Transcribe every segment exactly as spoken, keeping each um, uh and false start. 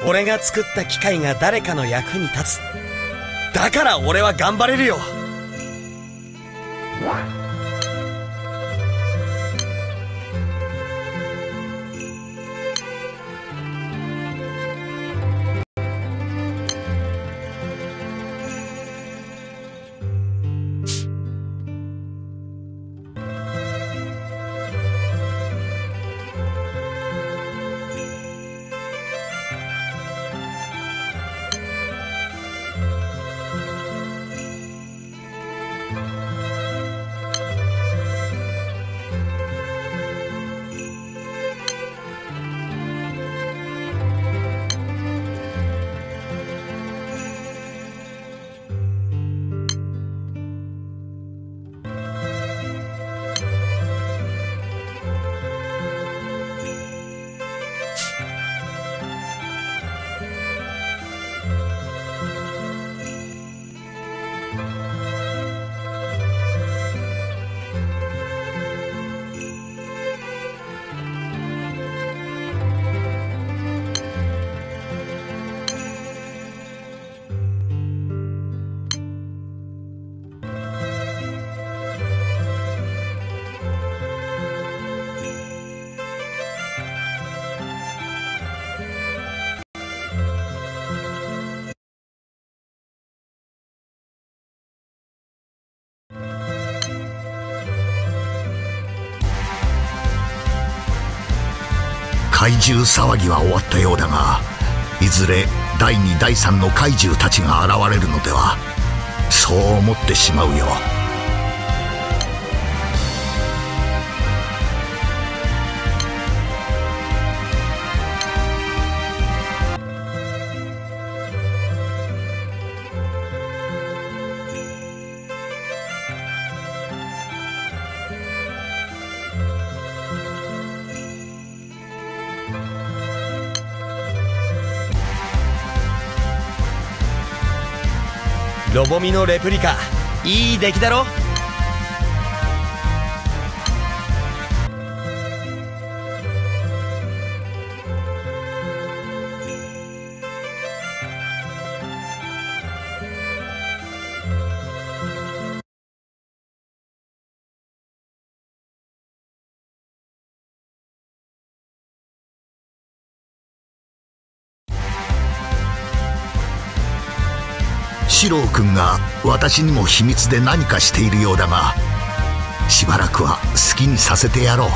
俺が作った機械が誰かの役に立つ。だから俺は頑張れるよ。 怪獣騒ぎは終わったようだが、いずれだいにだいさんの怪獣たちが現れるのでは、そう思ってしまうよ。 ロボミのレプリカ、いい出来だろ。 シロー君が私にも秘密で何かしているようだが、しばらくは好きにさせてやろう。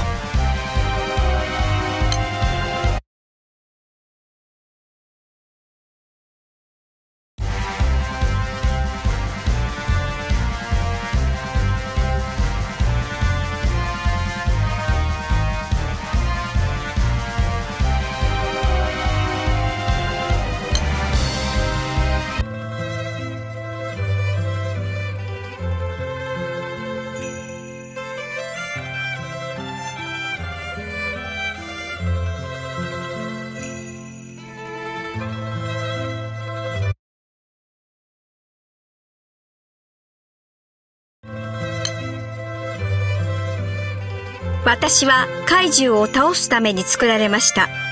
私は怪獣を倒すために作られました。